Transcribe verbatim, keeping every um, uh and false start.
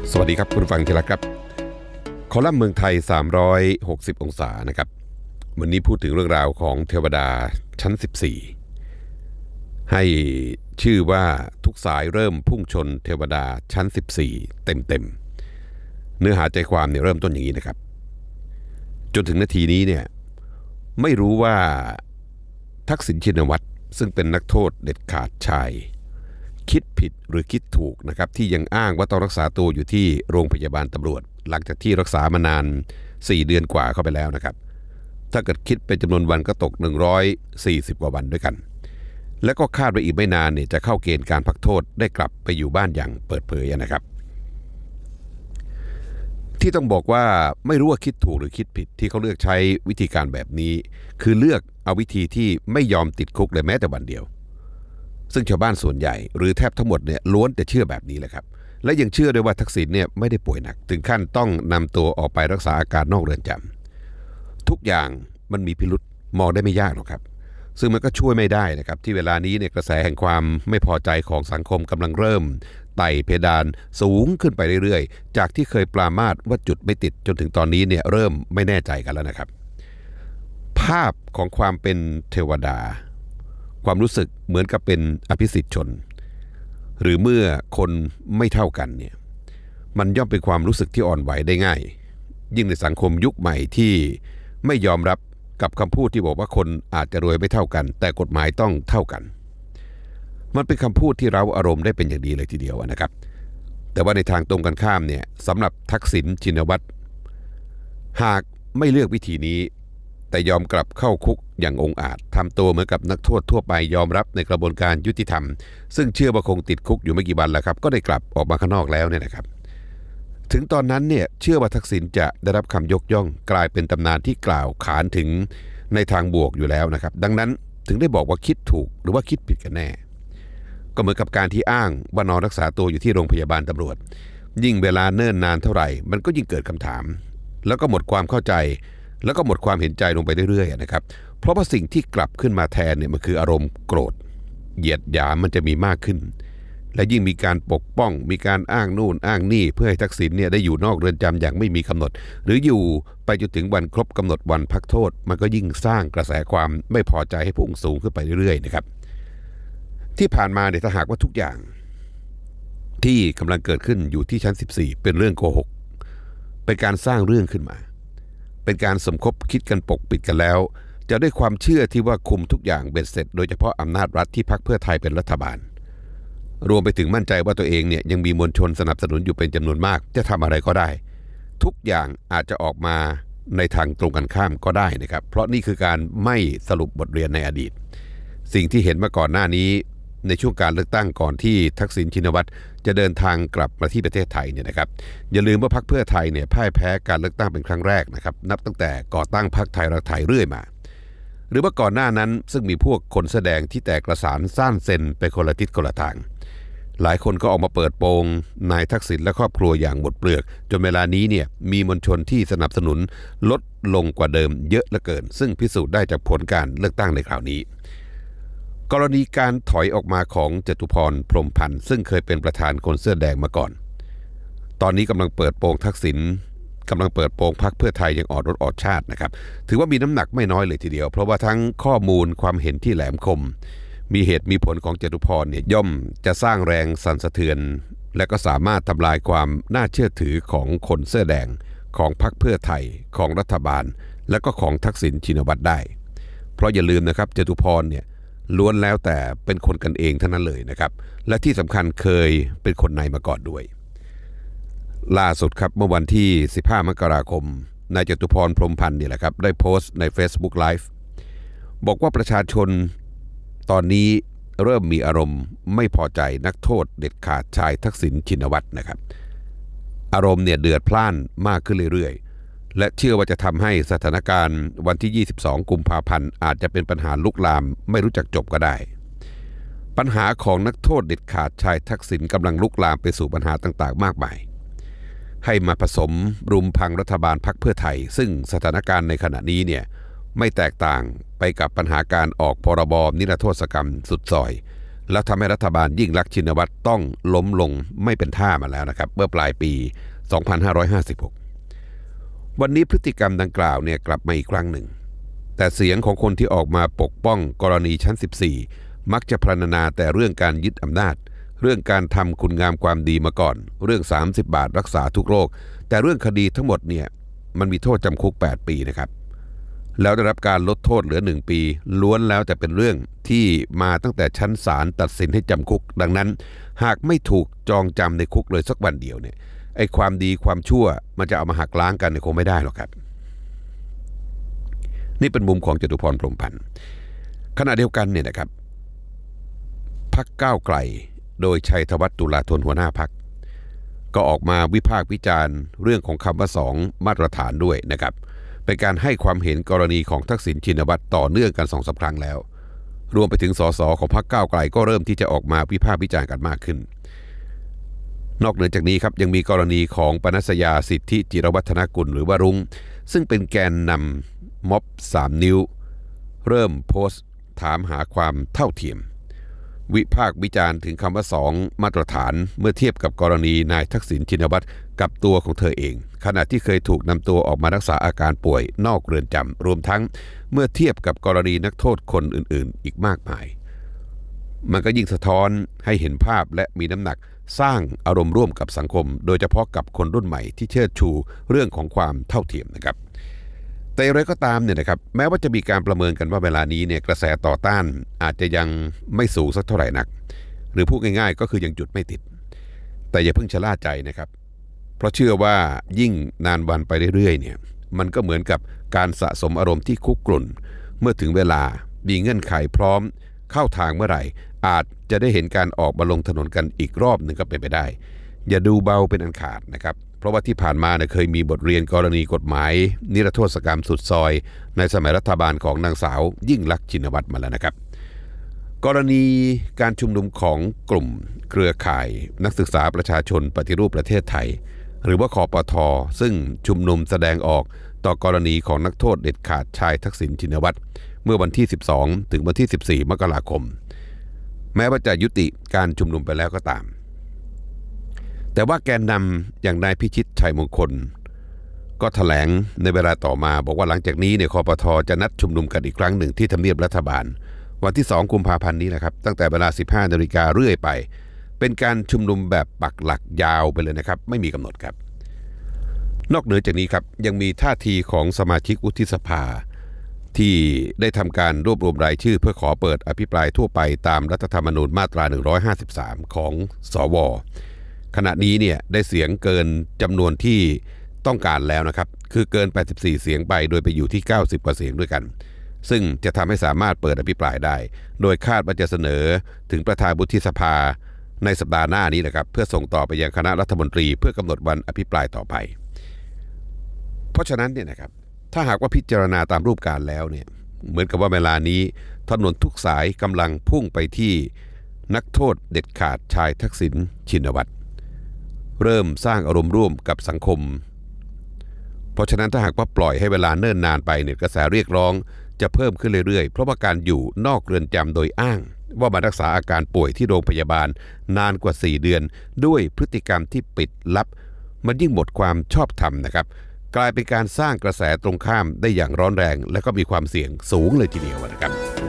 สวัสดีครับคุณฟังที่รักครับคอลัมน์เมืองไทยสามร้อยหกสิบองศานะครับวันนี้พูดถึงเรื่องราวของเทวดาชั้นสิบสี่ให้ชื่อว่าทุกสายเริ่มพุ่งชนเทวดาชั้นสิบสี่เต็มๆเนื้อหาใจความเนี่ยเริ่มต้นอย่างนี้นะครับจนถึงนาทีนี้เนี่ยไม่รู้ว่าทักษิณชินวัตรซึ่งเป็นนักโทษเด็ดขาดชายคิดผิดหรือคิดถูกนะครับที่ยังอ้างว่าต้องรักษาตัวอยู่ที่โรงพยาบาลตำรวจหลังจากที่รักษามานานสี่เดือนกว่าเข้าไปแล้วนะครับถ้าเกิดคิดเป็นจำนวนวันก็ตกหนึ่งร้อยสี่สิบกว่าวันด้วยกันและก็คาดว่าอีกไม่นานเนี่ยจะเข้าเกณฑ์การพักโทษได้กลับไปอยู่บ้านอย่างเปิดเผยนะครับที่ต้องบอกว่าไม่รู้ว่าคิดถูกหรือคิดผิดที่เขาเลือกใช้วิธีการแบบนี้คือเลือกเอาวิธีที่ไม่ยอมติดคุกเลยแม้แต่วันเดียวซึ่งชาวบ้านส่วนใหญ่หรือแทบทั้งหมดเนี่ยล้วนแต่เชื่อแบบนี้แหละครับและยังเชื่อด้วยว่าทักษิณเนี่ยไม่ได้ป่วยหนักถึงขั้นต้องนำตัวออกไปรักษาอาการนอกเรือนจำทุกอย่างมันมีพิรุษมองได้ไม่ยากหรอกครับซึ่งมันก็ช่วยไม่ได้นะครับที่เวลานี้เนี่ยกระแสแห่งความไม่พอใจของสังคมกำลังเริ่มไต่เพดานสูงขึ้นไปเรื่อยๆจากที่เคยปรามาสว่าจุดไม่ติดจนถึงตอนนี้เนี่ยเริ่มไม่แน่ใจกันแล้วนะครับภาพของความเป็นเทวดาความรู้สึกเหมือนกับเป็นอภิสิทธิชนหรือเมื่อคนไม่เท่ากันเนี่ยมันย่อมเป็นความรู้สึกที่อ่อนไหวได้ง่ายยิ่งในสังคมยุคใหม่ที่ไม่ยอมรับกับคำพูดที่บอกว่าคนอาจจะรวยไม่เท่ากันแต่กฎหมายต้องเท่ากันมันเป็นคำพูดที่เร้าอารมณ์ได้เป็นอย่างดีเลยทีเดียวนะครับแต่ว่าในทางตรงกันข้ามเนี่ยสำหรับทักษิณชินวัตรหากไม่เลือกวิธีนี้แต่ยอมกลับเข้าคุกอย่างองอาจทำตัวเหมือนกับนักโทษทั่วไปยอมรับในกระบวนการยุติธรรมซึ่งเชื่อว่าคงติดคุกอยู่ไม่กี่วันแล้วครับก็ได้กลับออกมาข้างนอกแล้วเนี่ยนะครับถึงตอนนั้นเนี่ยเชื่อว่าทักษิณจะได้รับคำยกย่องกลายเป็นตำนานที่กล่าวขานถึงในทางบวกอยู่แล้วนะครับดังนั้นถึงได้บอกว่าคิดถูกหรือว่าคิดผิดกันแน่ก็เหมือนกับการที่อ้างว่านอนรักษาตัวอยู่ที่โรงพยาบาลตำรวจยิ่งเวลาเนิ่นนานเท่าไหร่มันก็ยิ่งเกิดคำถามแล้วก็หมดความเข้าใจแล้วก็หมดความเห็นใจลงไปเรื่อยๆนะครับเพราะว่าสิ่งที่กลับขึ้นมาแทนเนี่ยมันคืออารมณ์โกรธเหยียดหยามมันจะมีมากขึ้นและยิ่งมีการปกป้องมีการอ้างนู่นอ้างนี่เพื่อให้ทักษิณเนี่ยได้อยู่นอกเรือนจำอย่างไม่มีกำหนดหรืออยู่ไปจนถึงวันครบกำหนดวันพักโทษมันก็ยิ่งสร้างกระแสความไม่พอใจให้พุ่งสูงขึ้นไปเรื่อยๆนะครับที่ผ่านมาเนี่ยถ้าหากว่าทุกอย่างที่กำลังเกิดขึ้นอยู่ที่ชั้นสิบสี่เป็นเรื่องโกหกเป็นการสร้างเรื่องขึ้นมาเป็นการสมคบคิดกันปกปิดกันแล้วจะด้วยความเชื่อที่ว่าคุมทุกอย่างเบ็ดเสร็จโดยเฉพาะอำนาจรัฐที่พรรคเพื่อไทยเป็นรัฐบาลรวมไปถึงมั่นใจว่าตัวเองเนี่ยยังมีมวลชนสนับสนุนอยู่เป็นจำนวนมากจะทำอะไรก็ได้ทุกอย่างอาจจะออกมาในทางตรงกันข้ามก็ได้นะครับเพราะนี่คือการไม่สรุปบทเรียนในอดีตสิ่งที่เห็นมาก่อนหน้านี้ในช่วงการเลือกตั้งก่อนที่ทักษิณชินวัตรจะเดินทางกลับมาที่ประเทศไทยเนี่ยนะครับอย่าลืมว่าพรรคเพื่อไทยเนี่ยพ่ายแพ้การเลือกตั้งเป็นครั้งแรกนะครับนับตั้งแต่ก่อตั้งพรรคไทยรักไทยเรื่อยมาหรือว่าก่อนหน้านั้นซึ่งมีพวกคนแสดงที่แตกกระสานซ่านเซนไปคนละทิศคนละทางหลายคนก็ออกมาเปิดโปงนายทักษิณและครอบครัวอย่างหมดเปลือกจนเวลานี้เนี่ยมีมวลชนที่สนับสนุนลดลงกว่าเดิมเยอะเหลือเกินซึ่งพิสูจน์ได้จากผลการเลือกตั้งในคราวนี้กรณีการถอยออกมาของจตุพรพรหมพันธ์ซึ่งเคยเป็นประธานคนเสื้อแดงมาก่อนตอนนี้กำลังเปิดโปงทักษิณกำลังเปิดโปงพรรคเพื่อไทยอย่างออดรถออดชาตินะครับถือว่ามีน้ำหนักไม่น้อยเลยทีเดียวเพราะว่าทั้งข้อมูลความเห็นที่แหลมคมมีเหตุมีผลของจตุพรเนี่ยย่อมจะสร้างแรงสั่นสะเทือนและก็สามารถทำลายความน่าเชื่อถือของคนเสื้อแดงของพรรคเพื่อไทยของรัฐบาลและก็ของทักษิณชินวัตรได้เพราะอย่าลืมนะครับจตุพรเนี่ยล้วนแล้วแต่เป็นคนกันเองเท่านั้นเลยนะครับและที่สำคัญเคยเป็นคนในมาก่อนด้วยล่าสุดครับเมื่อวันที่สิบห้ามกราคมนายจตุพรพรหมพันธ์นี่แหละครับได้โพสต์ใน Facebook Live บอกว่าประชาชนตอนนี้เริ่มมีอารมณ์ไม่พอใจนักโทษเด็ดขาดชายทักษิณชินวัตรนะครับอารมณ์เนี่ยเดือดพล่านมากขึ้นเรื่อยๆและเชื่อว่าจะทำให้สถานการณ์วันที่ยี่สิบสองกุมภาพันธ์อาจจะเป็นปัญหาลุกลามไม่รู้จักจบก็ได้ปัญหาของนักโทษเด็ดขาดชายทักษิณกำลังลุกลามไปสู่ปัญหาต่างๆมากมายให้มาผสมรุมพังรัฐบาลพรรคเพื่อไทยซึ่งสถานการณ์ในขณะนี้เนี่ยไม่แตกต่างไปกับปัญหาการออกพรบนิรโทษกรรมสุดซอยแล้วทำให้รัฐบาลยิ่งลักษณ์ชินวัตรต้องล้มลงไม่เป็นท่ามาแล้วนะครับเมื่อปลายปี สองพันห้าร้อยห้าสิบหก วันนี้พฤติกรรมดังกล่าวเนี่ยกลับมาอีกครั้งหนึ่งแต่เสียงของคนที่ออกมาปกป้องกรณีชั้นสิบสี่มักจะพรรณนาแต่เรื่องการยึดอำนาจเรื่องการทำคุณงามความดีมาก่อนเรื่องสามสิบบาทรักษาทุกโรคแต่เรื่องคดีทั้งหมดเนี่ยมันมีโทษจำคุกแปดปีนะครับแล้วได้รับการลดโทษเหลือหนึ่งปีล้วนแล้วแต่เป็นเรื่องที่มาตั้งแต่ชั้นศาลตัดสินให้จำคุกดังนั้นหากไม่ถูกจองจำในคุกเลยสักวันเดียวเนี่ยไอ้ความดีความชั่วมันจะเอามาหักล้างกันเนี่ยคงไม่ได้หรอกครับนี่เป็นมุมของจตุพรพรหมพันธ์ขณะเดียวกันเนี่ยนะครับพรรคก้าวไกลโดยชัยธวัฒน์ตุลาธนหัวหน้าพรรคก็ออกมาวิพากษ์วิจารณ์เรื่องของคำว่าสองมาตรฐานด้วยนะครับเป็นการให้ความเห็นกรณีของทักษิณชินวัตรต่อเนื่องกันสองสามครั้งแล้วรวมไปถึงสสของพรรคก้าวไกลก็เริ่มที่จะออกมาวิพากษ์วิจารณ์กันมากขึ้นนอกเหนือจากนี้ครับยังมีกรณีของปนัสยาสิทธิจิรวัฒนกุลหรือว่ารุ้งซึ่งเป็นแกนนำม็อบสามนิ้วเริ่มโพสต์ถามหาความเท่าเทียมวิพากษ์วิจารณ์ถึงคำว่าสองมาตรฐานเมื่อเทียบกับกรณีนายทักษิณชินวัตรกับตัวของเธอเองขณะที่เคยถูกนำตัวออกมารักษาอาการป่วยนอกเรือนจำรวมทั้งเมื่อเทียบกับกรณีนักโทษคนอื่นๆอีกมากมายมันก็ยิ่งสะท้อนให้เห็นภาพและมีน้ำหนักสร้างอารมณ์ร่วมกับสังคมโดยเฉพาะกับคนรุ่นใหม่ที่เชิดชูเรื่องของความเท่าเทียมนะครับแต่อย่างไรก็ตามเนี่ยนะครับแม้ว่าจะมีการประเมินกันว่าเวลานี้เนี่ยกระแสต่อต้านอาจจะยังไม่สูงสักเท่าไหร่นักหรือพูดง่ายๆก็คือยังจุดไม่ติดแต่อย่าเพิ่งชะล่าใจนะครับเพราะเชื่อว่ายิ่งนานวันไปเรื่อยๆเนี่ยมันก็เหมือนกับการสะสมอารมณ์ที่คุกรุ่นเมื่อถึงเวลามีเงื่อนไขพร้อมเข้าทางเมื่อไหร่อาจจะได้เห็นการออกมาลงถนนกันอีกรอบหนึ่งก็เป็นไปได้อย่าดูเบาเป็นอันขาดนะครับเพราะว่าที่ผ่านมาเนี่ยเคยมีบทเรียนกรณีกฎหมายนิรโทษกรรมสุดซอยในสมัยรัฐบาลของนางสาวยิ่งลักษณ์ชินวัตรมาแล้วนะครับกรณีการชุมนุมของกลุ่มเครือข่ายนักศึกษาประชาชนปฏิรูปประเทศไทยหรือว่าคปท.ซึ่งชุมนุมแสดงออกต่อกรณีของนักโทษเด็ดขาดชายทักษิณชินวัตรเมื่อวันที่สิบสองถึงวันที่สิบสี่มกราคมแม้ว่าจะยุติการชุมนุมไปแล้วก็ตามแต่ว่าแกนนำอย่างนายพิชิตชัยมงคลก็แถลงในเวลาต่อมาบอกว่าหลังจากนี้เนี่ยคปท.จะนัดชุมนุมกันอีกครั้งหนึ่งที่ทำเนียบรัฐบาลวันที่สองกุมภาพันธ์นี้นะครับตั้งแต่เวลา สิบห้านาฬิกา เรื่อยไปเป็นการชุมนุมแบบปักหลักยาวไปเลยนะครับไม่มีกำหนดครับนอกเหนือจากนี้ครับยังมีท่าทีของสมาชิกวุฒิสภาที่ได้ทำการรวบรวมรายชื่อเพื่อขอเปิดอภิปรายทั่วไปตามรัฐธรรมนูญมาตราหนึ่งร้อยห้าสิบสามของสวขณะนี้เนี่ยได้เสียงเกินจำนวนที่ต้องการแล้วนะครับคือเกินแปดสิบสี่เสียงไปโดยไปอยู่ที่เก้าสิบกว่าเสียงด้วยกันซึ่งจะทำให้สามารถเปิดอภิปรายได้โดยคาดว่าจะเสนอถึงประธานวุฒิสภาในสัปดาห์หน้านี้นะครับเพื่อส่งต่อไปยังคณะรัฐมนตรีเพื่อกำหนดวันอภิปรายต่อไปเพราะฉะนั้นเนี่ยนะครับถ้าหากว่าพิจารณาตามรูปการแล้วเนี่ยเหมือนกับว่าเวลานี้ถนนทุกสายกำลังพุ่งไปที่นักโทษเด็ดขาดชายทักษิณชินวัตรเริ่มสร้างอารมณ์ร่วมกับสังคมเพราะฉะนั้นถ้าหากว่าปล่อยให้เวลาเนิ่นนานไปเนี่ยกระแสเรียกร้องจะเพิ่มขึ้นเรื่อยๆเพราะว่าการอยู่นอกเรือนจำโดยอ้างว่ามารักษาอาการป่วยที่โรงพยาบาลนานกว่าสี่เดือนด้วยพฤติกรรมที่ปิดลับมันยิ่งหมดความชอบธรรมนะครับกลายเป็นการสร้างกระแสตรงข้ามได้อย่างร้อนแรงและก็มีความเสี่ยงสูงเลยทีเดียวนะครับ